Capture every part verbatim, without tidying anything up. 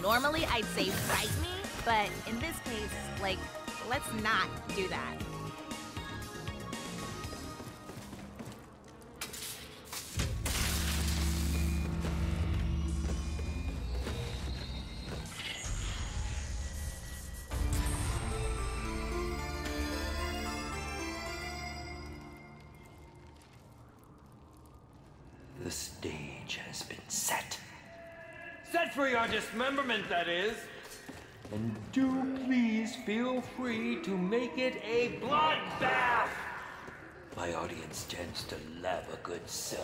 Normally, I'd say fight me, but in this case, like, let's not do that. The stage has been set. Set for your dismemberment, that is. And do please feel free to make it a bloodbath. My audience tends to love a good suck.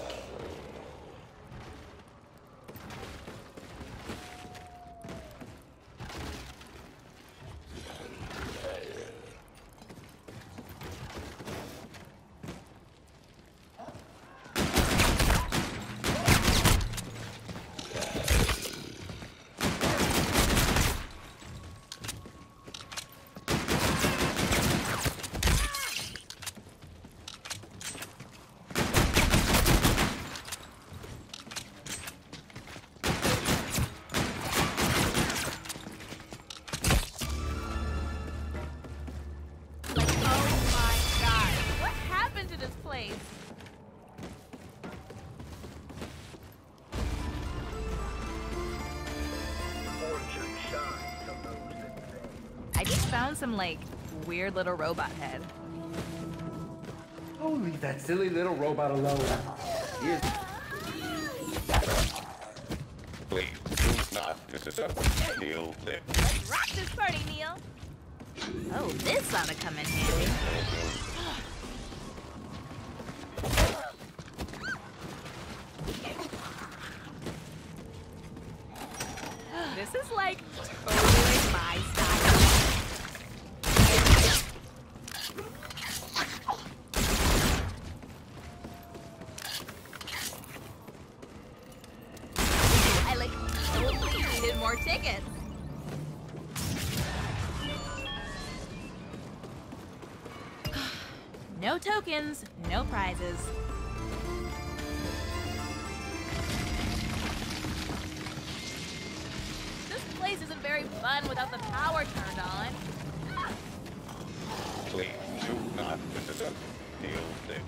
I just found some, like, weird little robot head. Oh, leave that silly little robot alone. Here's... Please do not disassemble Neil there. Let's rock this party, Neil! Oh, this ought to come in handy. This is like totally my style. I like totally needed more tickets. No tokens, no prizes. This isn't very fun without the power turned on. Please do not disassemble Neil there.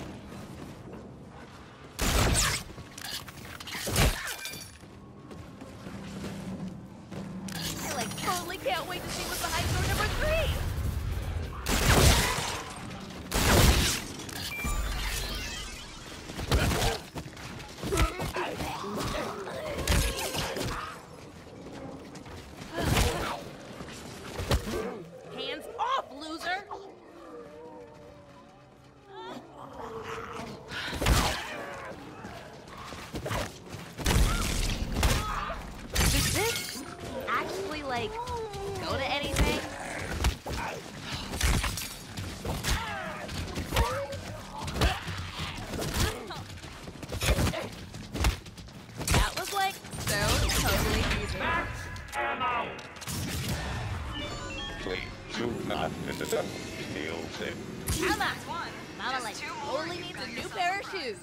I like totally can't wait to see what's behind door number three. Hands off, loser! Does this actually, like, go to anything? That was, like, so totally easy. Please do not disassemble Neil there. Come on! Mama, like, totally needs a new pair of shoes.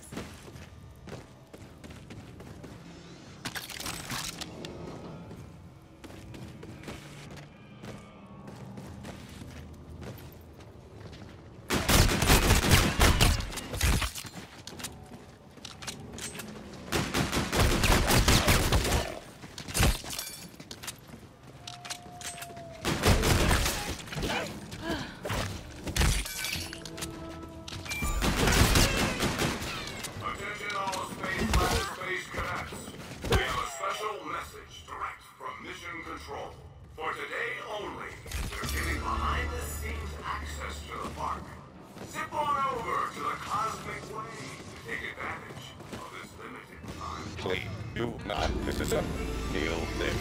For today only, we're giving behind-the-scenes access to the park. Zip on over to the Cosmic Way to take advantage of this limited time. Please do not disassemble Neil there.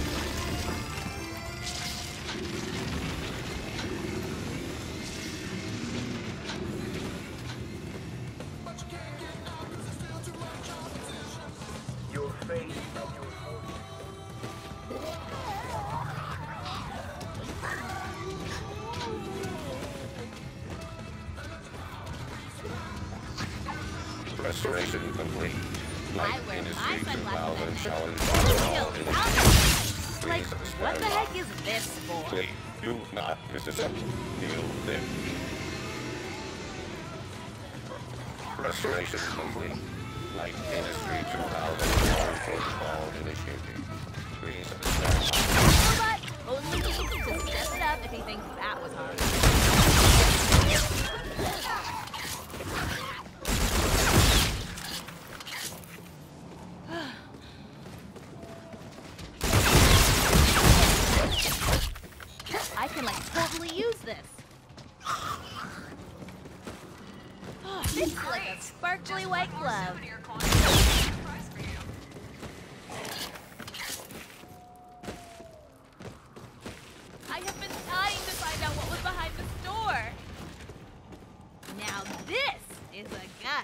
Your face and your Restoration complete. Light I wear my Industry two thousand sunglasses. challenge. Kill. Like, what the heck is this for? Please do not disassemble. Kneel there. Restoration complete. Light Industry two thousand one protocol initiated. Please understand. But only needs to step it up if he thinks that was hard. I can like totally use this. Oh, it's like a sparkly white glove. I have been dying to find out what was behind the store. Now this is a gun.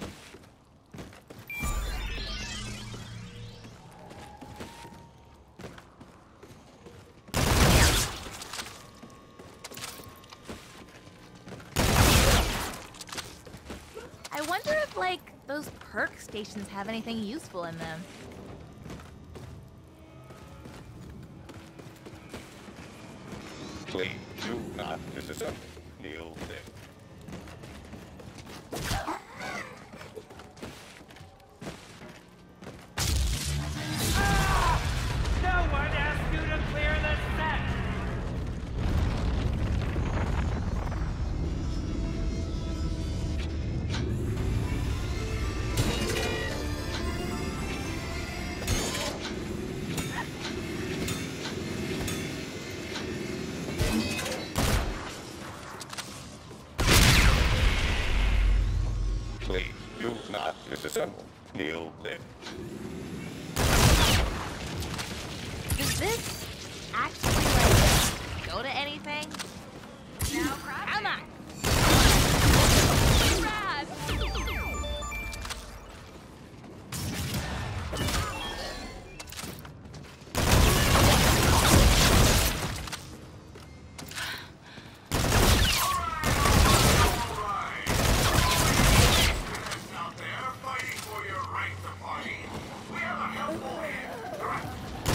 I wonder if, like, those perk stations have anything useful in them. Please do not disassemble. Kneel there. No one asked you to clear the set! Please do not disassemble. Kneel there. Does this actually, like, go to anything? Now, come on! Rad! Out there fighting for your right to party. We have a helpful hand. Correct.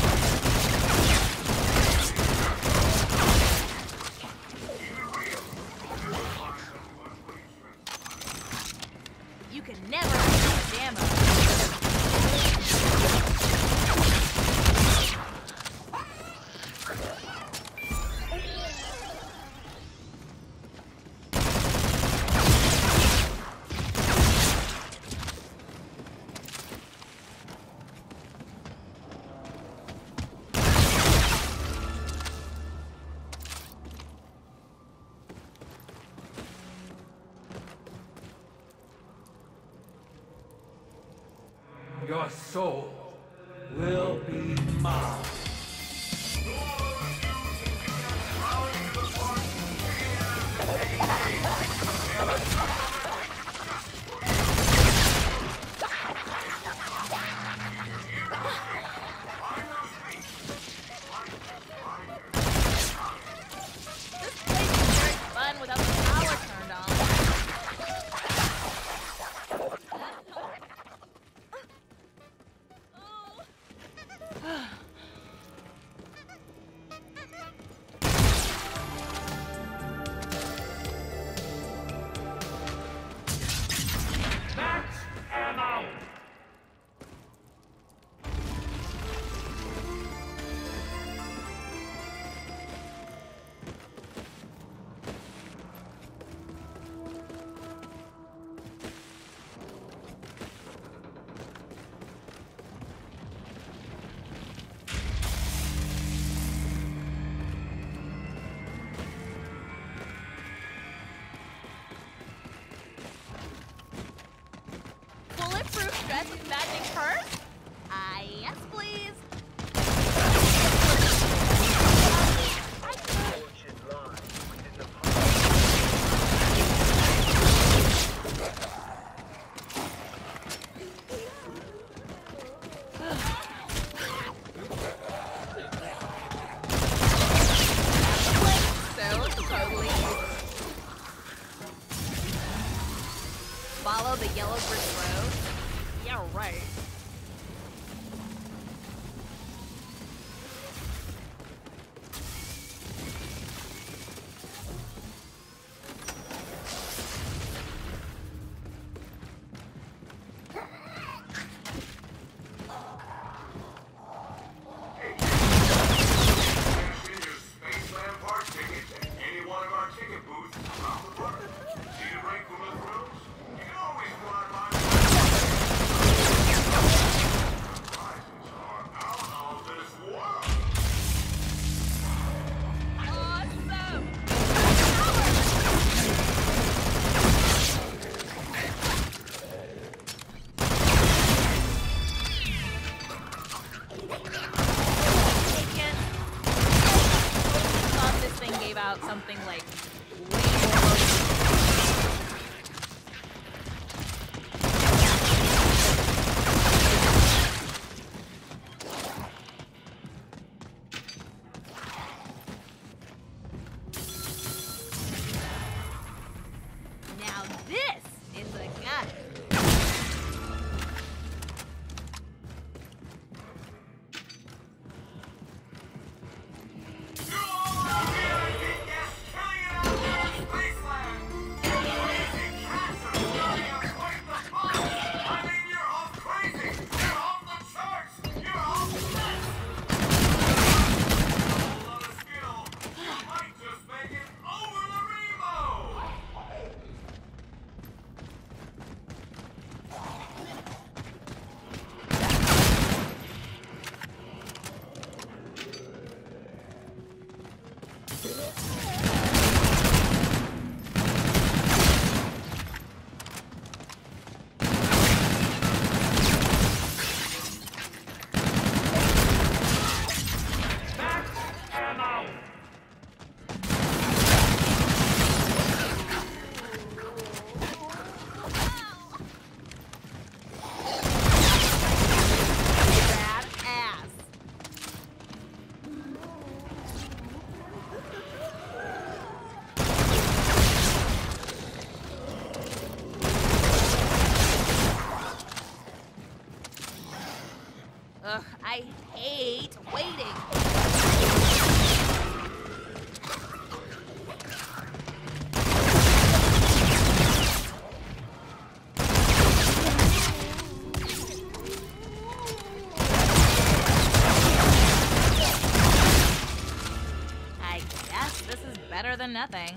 You can never have ammo. Your soul will be mine. This place is very fun without the power turned on. Max ammo! about something like way more. Now this is a gun. Ugh, I hate waiting. I guess this is better than nothing.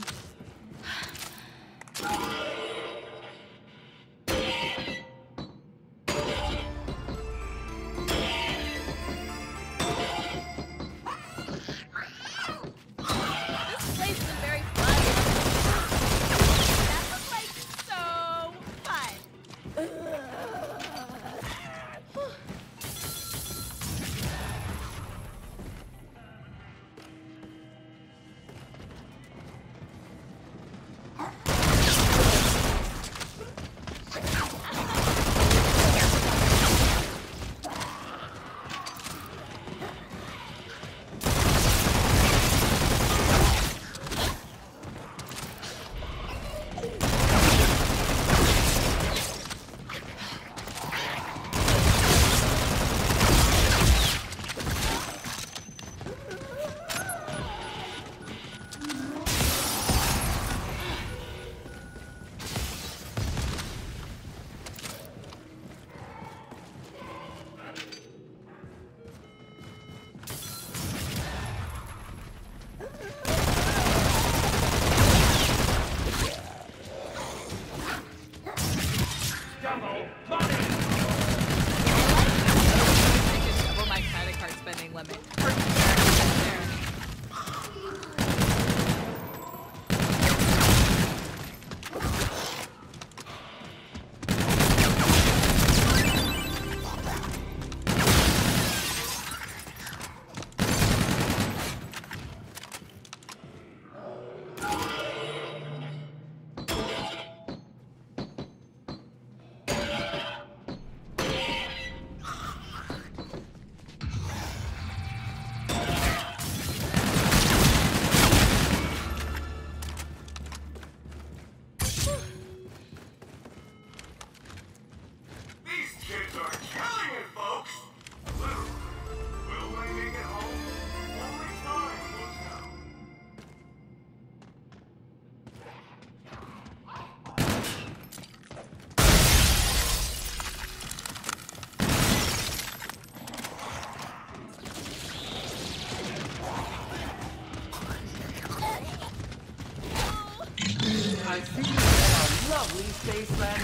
I see you have a lovely Spaceland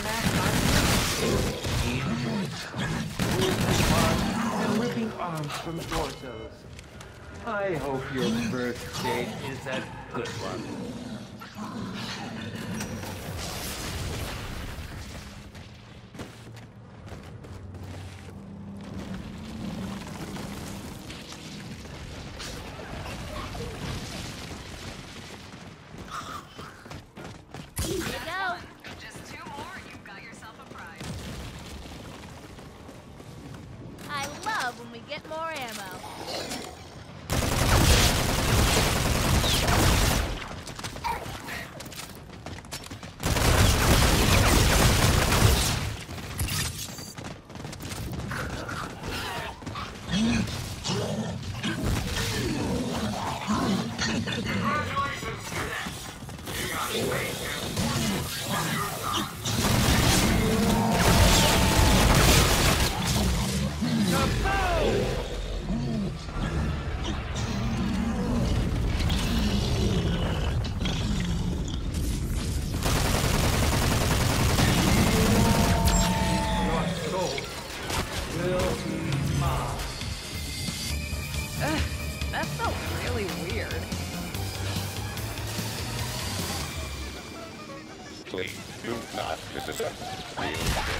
map. And ripping arms from torsos. I hope your first date is a good one. get more ammo. Please do not disrespect real shit.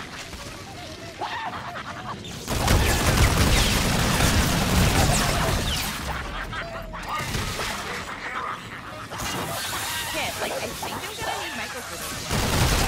Kid, like, I think I'm gonna need Michael for this one.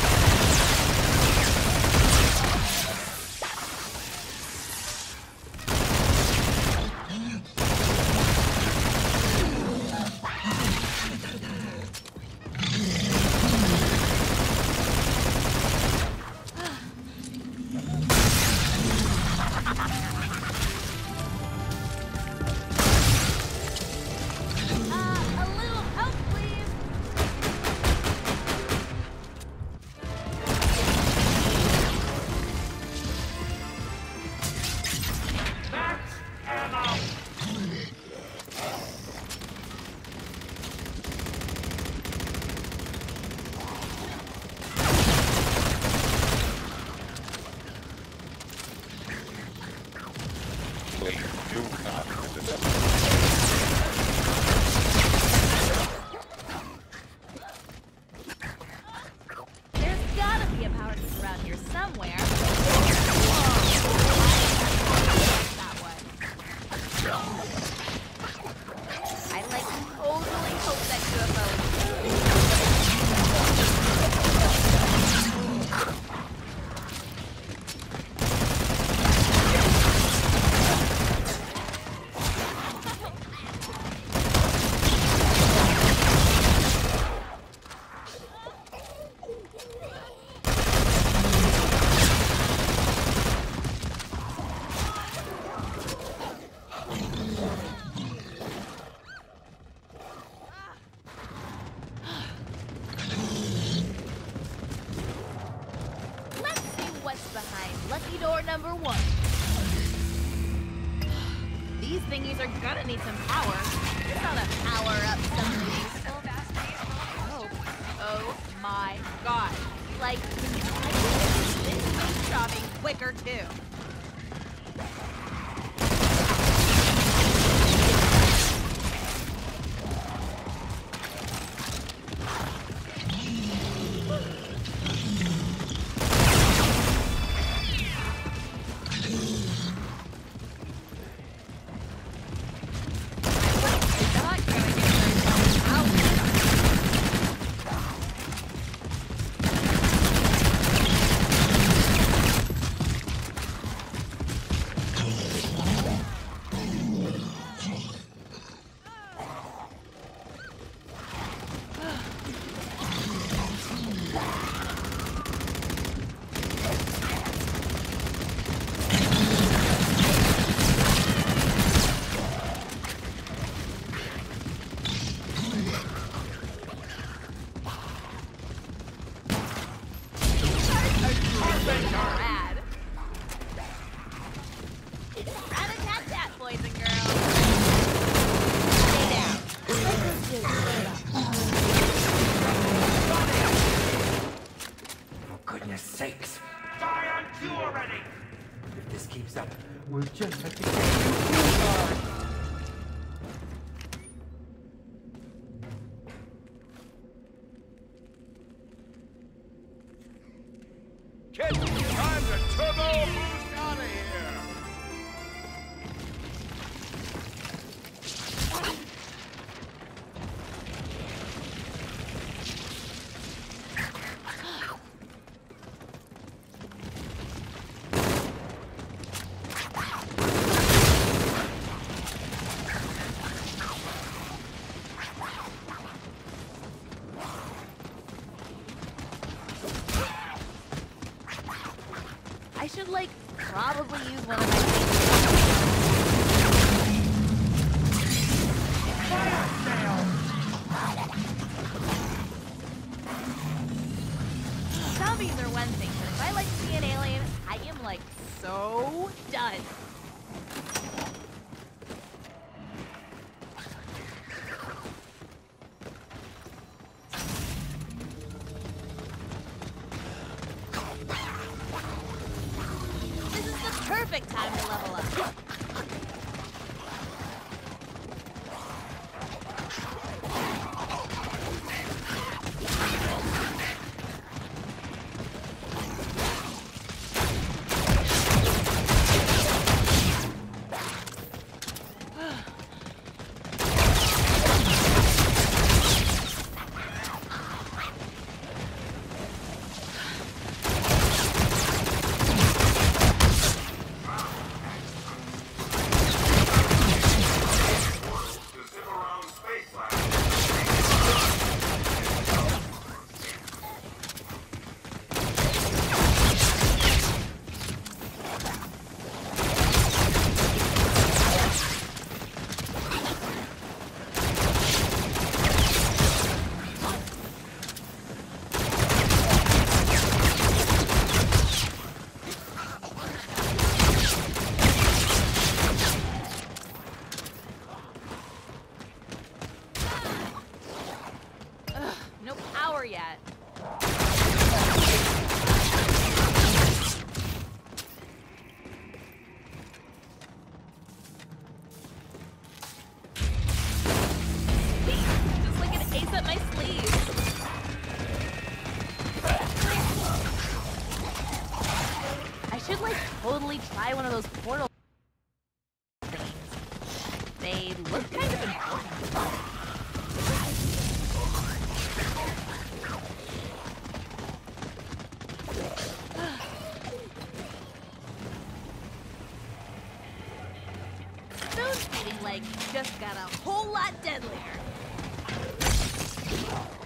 Please do not disrespect. There's gotta be a power source around here somewhere. That one. I like totally hope that U F O. Behind lucky door number one. These thingies are gonna need some power. It's not a power up something useful. Oh, oh my god. Like, I can get this shopping quicker too. Sakes! Die on two already! If this keeps up, we'll just have to get you Kid, time to turbo boost out of here! perfect time to level up. Yet. Just like an ace up my sleeve. I should like totally try one of those portal things. They look kind of important. Like just got a whole lot deadlier.